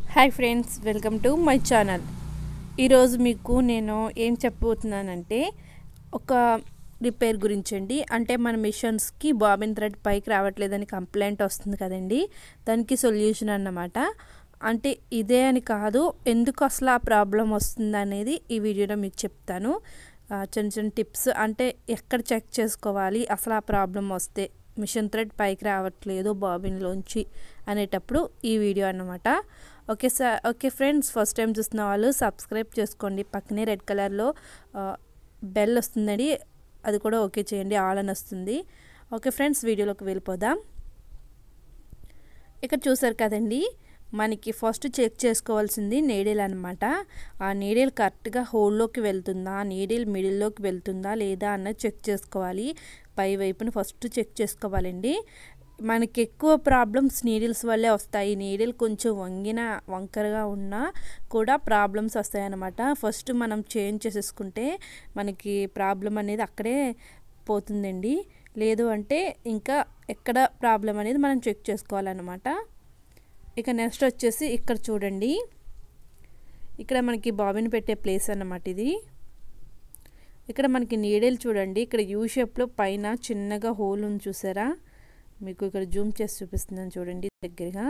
Hi friends, welcome to my channel. ఈరోజు మీకు నేను ఏం చెప్పబోతున్నానంటే ఒక రిపేర్ గురించి అండి. అంటే మన మిషన్స్కి బాబిన్ థ్రెడ్ పైకి రావట్లేదని కంప్లైంట్ వస్తుంది కదండి, దానికి సొల్యూషన్ అన్నమాట. అంటే ఇదే అని కాదు, ఎందుకు అసలు ఆ ప్రాబ్లం వస్తుంది అనేది ఈ వీడియోలో మీకు చెప్తాను. చిన్న చిన్న టిప్స్, అంటే ఎక్కడ చెక్ చేసుకోవాలి అసలు ఆ ప్రాబ్లం వస్తే మిషన్ థ్రెడ్ పైకి రావట్లేదు బాబిన్లోంచి అనేటప్పుడు ఈ వీడియో అన్నమాట. ఓకే ఫ్రెండ్స్, ఫస్ట్ టైం చూస్తున్న వాళ్ళు సబ్స్క్రైబ్ చేసుకోండి. పక్కనే రెడ్ కలర్లో బెల్ వస్తుందండి, అది కూడా ఓకే చేయండి, ఆల్ అని వస్తుంది. ఓకే ఫ్రెండ్స్, వీడియోలోకి వెళ్ళిపోదాం. ఇక్కడ చూసారు కదండి, మనకి ఫస్ట్ చెక్ చేసుకోవాల్సింది నీడిల్ అనమాట. ఆ నీడిల్ కరెక్ట్గా హోల్లోకి వెళ్తుందా, నీడిల్ మిడిల్లోకి వెళ్తుందా లేదా అన్నది చెక్ చేసుకోవాలి. పై వైపున ఫస్ట్ చెక్ చేసుకోవాలండి. మనకి ఎక్కువ ప్రాబ్లమ్స్ నీడిల్స్ వల్లే వస్తాయి. నీడిల్ కొంచెం వంకరగా ఉన్నా కూడా ప్రాబ్లమ్స్ వస్తాయన్నమాట. ఫస్ట్ మనం చేంజ్ చేసేసుకుంటే మనకి ప్రాబ్లం అనేది అక్కడే పోతుందండి. లేదు అంటే ఇంకా ఎక్కడ ప్రాబ్లం అనేది మనం చెక్ చేసుకోవాలన్నమాట. ఇక నెక్స్ట్ వచ్చేసి ఇక్కడ చూడండి, ఇక్కడ మనకి బాబిన్ పెట్టే ప్లేస్ అన్నమాట ఇది. ఇక్కడ మనకి నీడిల్ చూడండి, ఇక్కడ యూ షేప్లో పైన చిన్నగా హోల్ ఉంది చూసారా, మీకు ఇక్కడ జూమ్ చేసి చూపిస్తున్నాను చూడండి దగ్గరగా.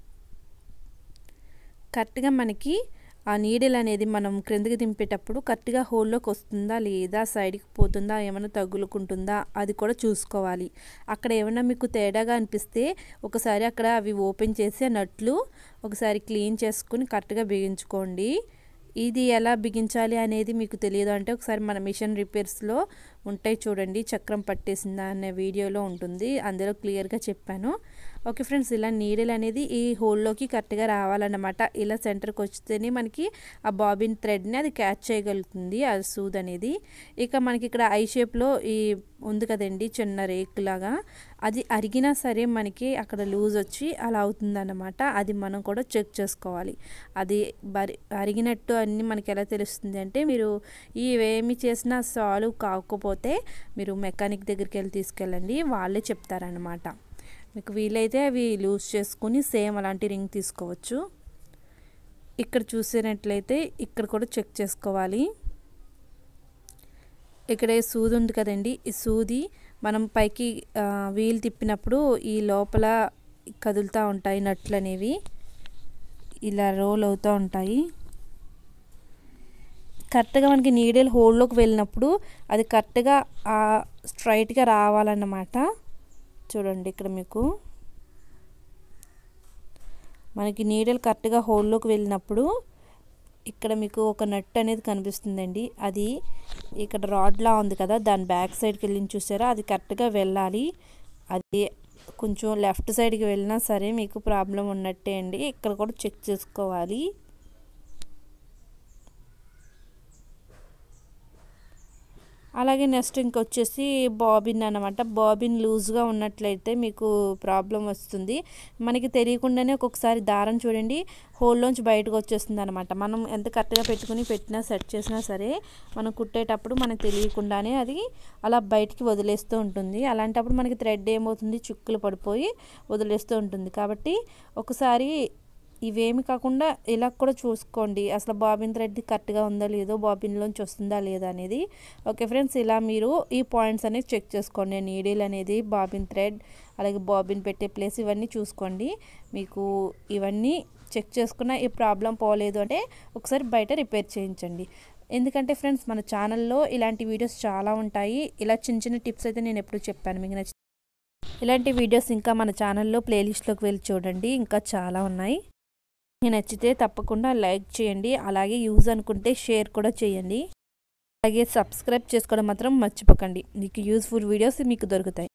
కరెక్ట్గా మనకి ఆ నీడిల్ అనేది మనం క్రిందికి దింపేటప్పుడు కరెక్ట్గా హోల్లోకి వస్తుందా లేదా, సైడ్కి పోతుందా, ఏమైనా తగులుకుంటుందా అది కూడా చూసుకోవాలి. అక్కడ ఏమైనా మీకు తేడాగా అనిపిస్తే ఒకసారి అక్కడ అవి ఓపెన్ చేసి నట్లు ఒకసారి క్లీన్ చేసుకుని కరెక్ట్గా బిగించుకోండి. ఇది ఎలా బిగించాలి అనేది మీకు తెలియదు అంటే ఒకసారి మన మిషన్ రిపేర్స్లో ఉంటాయి చూడండి, చక్రం పట్టేసిందా అనే వీడియోలో ఉంటుంది, అందులో క్లియర్గా చెప్పాను. ఓకే ఫ్రెండ్స్, ఇలా నీడిల్ అనేది ఈ హోల్లోకి కరెక్ట్గా రావాలన్నమాట. ఇలా సెంటర్కి వస్తేనే మనకి ఆ బాబిన్ థ్రెడ్ని అది క్యాచ్ చేయగలుగుతుంది, ఆ సూద్ అనేది. ఇక మనకి ఇక్కడ ఐ షేప్లో ఈ ఉంది కదండి చిన్న రేకులాగా, అది అరిగినా సరే మనకి అక్కడ లూజ్ వచ్చి అలా అవుతుందన్నమాట. అది మనం కూడా చెక్ చేసుకోవాలి. అది అరిగినట్టు అన్నీ మనకి ఎలా తెలుస్తుంది అంటే, మీరు ఇవేమి చేసినా సాల్వ్ కాకపోతే మీరు మెకానిక్ దగ్గరికి వెళ్ళి తీసుకెళ్ళండి, వాళ్ళే చెప్తారనమాట. మీకు వీలైతే అవి లూజ్ చేసుకుని సేమ్ అలాంటి రింగ్ తీసుకోవచ్చు. ఇక్కడ చూసినట్లయితే ఇక్కడ కూడా చెక్ చేసుకోవాలి. ఇక్కడ సూది ఉంది కదండి, ఈ సూది మనం పైకి వీల్ తిప్పినప్పుడు ఈ లోపల కదులుతూ ఉంటాయి నట్లు అనేవి, ఇలా రోల్ అవుతూ ఉంటాయి. కరెక్ట్గా మనకి నీడిల్ హోల్లోకి వెళ్ళినప్పుడు అది కరెక్ట్గా స్ట్రైట్గా రావాలన్నమాట. చూడండి ఇక్కడ మీకు మనకి నీడిల్ కరెక్ట్గా హోల్లోకి వెళ్ళినప్పుడు ఇక్కడ మీకు ఒక నట్ అనేది కనిపిస్తుందండి. అది ఇక్కడ రాడ్లా ఉంది కదా, దాని బ్యాక్ సైడ్కి వెళ్ళి చూసారా, అది కరెక్ట్గా వెళ్ళాలి. అది కొంచెం లెఫ్ట్ సైడ్కి వెళ్ళినా సరే మీకు ప్రాబ్లం ఉన్నట్టే అండి. ఇక్కడ కూడా చెక్ చేసుకోవాలి. అలాగే నెక్స్ట్ ఇంకొచ్చేసి బాబిన్ అనమాట. బాబిన్ లూజ్గా ఉన్నట్లయితే మీకు ప్రాబ్లం వస్తుంది. మనకి తెలియకుండానే ఒక్కొక్కసారి దారం చూడండి హోల్లోంచి బయటకు వచ్చేస్తుంది అనమాట. మనం ఎంత కరెక్ట్గా పెట్టినా సెట్ చేసినా సరే మనం కుట్టేటప్పుడు మనకు తెలియకుండానే అది అలా బయటికి వదిలేస్తూ ఉంటుంది. అలాంటప్పుడు మనకి థ్రెడ్ ఏమవుతుంది, చుక్కులు పడిపోయి వదిలేస్తూ ఉంటుంది. కాబట్టి ఒకసారి ఇవేమి కాకుండా ఇలా కూడా చూసుకోండి, అసలు బాబిన్ థ్రెడ్ కరెక్ట్గా ఉందా లేదో, బాబిన్లోంచి వస్తుందా లేదా అనేది. ఓకే ఫ్రెండ్స్, ఇలా మీరు ఈ పాయింట్స్ అనేది చెక్ చేసుకోండి. నీడిల్ అనేది, బాబిన్ థ్రెడ్, అలాగే బాబిన్ పెట్టే ప్లేస్, ఇవన్నీ చూసుకోండి. మీకు ఇవన్నీ చెక్ చేసుకున్న ఈ ప్రాబ్లం పోలేదు అంటే ఒకసారి బయట రిపేర్ చేయించండి. ఎందుకంటే ఫ్రెండ్స్, మన ఛానల్లో ఇలాంటి వీడియోస్ చాలా ఉంటాయి. ఇలా చిన్న చిన్న టిప్స్ అయితే నేను ఎప్పుడు చెప్పాను, మీకు నచ్చింది. ఇలాంటి వీడియోస్ ఇంకా మన ఛానల్లో ప్లేలిస్ట్లోకి వెళ్ళి చూడండి, ఇంకా చాలా ఉన్నాయి. మీకు నచ్చితే తప్పకుండా లైక్ చేయండి, అలాగే యూజ్ అనుకుంటే షేర్ కూడా చేయండి. అలాగే సబ్స్క్రైబ్ చేసుకోవడం మాత్రం మర్చిపోకండి. మీకు యూస్ఫుల్ వీడియోస్ మీకు దొరుకుతాయి.